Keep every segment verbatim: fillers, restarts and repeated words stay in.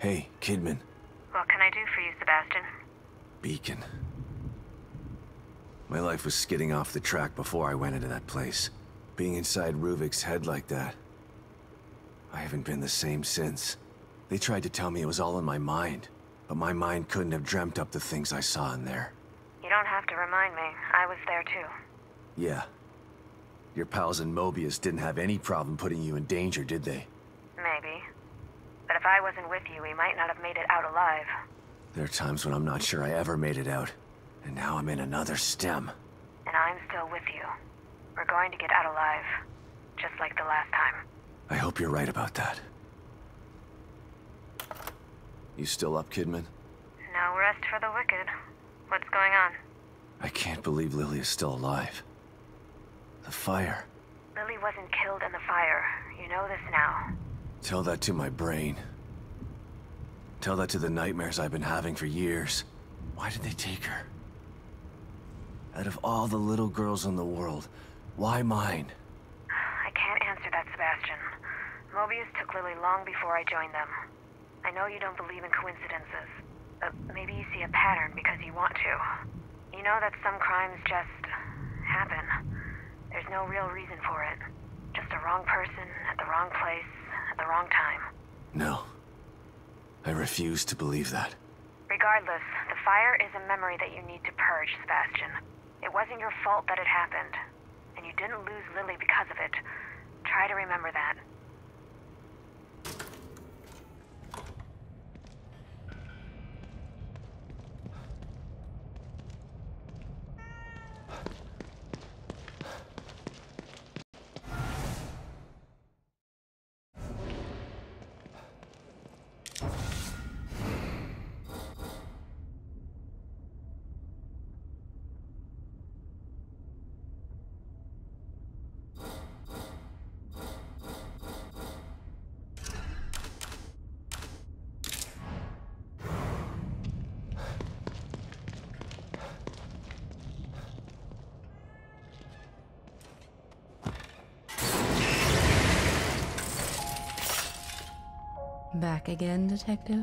Hey, Kidman. What can I do for you, Sebastian? Beacon. My life was skidding off the track before I went into that place. Being inside Ruvik's head like that. I haven't been the same since. They tried to tell me it was all in my mind, but my mind couldn't have dreamt up the things I saw in there. You don't have to remind me. I was there too. Yeah. Your pals in Mobius didn't have any problem putting you in danger, did they? Maybe. But if I wasn't with you, we might not have made it out alive. There are times when I'm not sure I ever made it out. And now I'm in another stem. And I'm still with you. We're going to get out alive. Just like the last time. I hope you're right about that. You still up, Kidman? No rest for the wicked. What's going on? I can't believe Lily is still alive. The fire. Lily wasn't killed in the fire. You know this now. Tell that to my brain. Tell that to the nightmares I've been having for years. Why did they take her? Out of all the little girls in the world, why mine? I can't answer that, Sebastian. Mobius took Lily long before I joined them. I know you don't believe in coincidences, but maybe you see a pattern because you want to. You know that some crimes just happen. There's no real reason for it. Just a wrong person at the wrong place at the wrong time. No. I refuse to believe that. Regardless, the fire is a memory that you need to purge, Sebastian. It wasn't your fault that it happened, and you didn't lose Lily because of it. Try to remember that. Back again, Detective?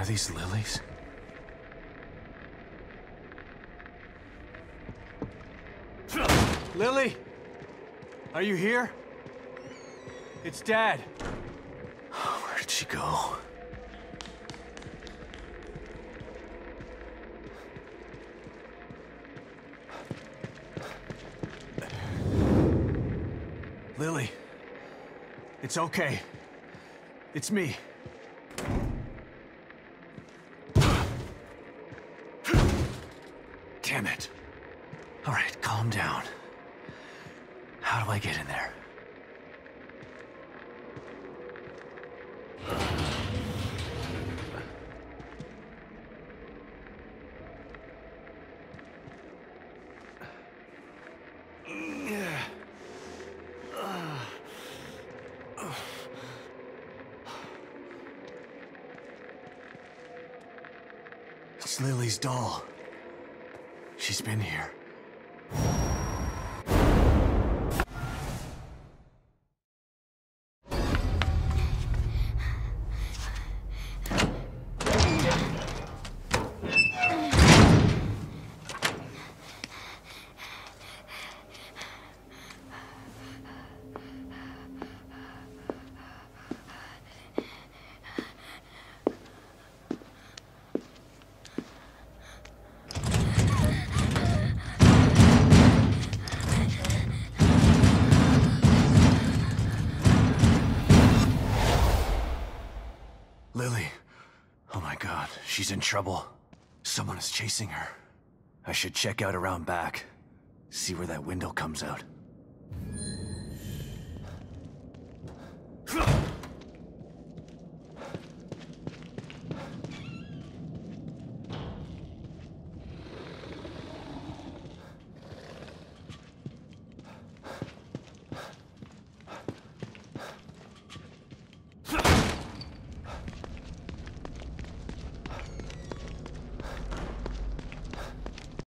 these lilies? Lily? Are you here? It's Dad. Where did she go? Lily. It's okay. It's me. Damn it. All right, calm down. How do I get in there? It's Lily's doll. She's been here. Lily. Oh my god, she's in trouble. Someone is chasing her. I should check out around back. See where that window comes out.